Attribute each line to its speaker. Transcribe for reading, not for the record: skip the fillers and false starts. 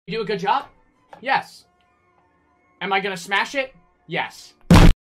Speaker 1: You do a good job? Yes. Am I gonna smash it? Yes.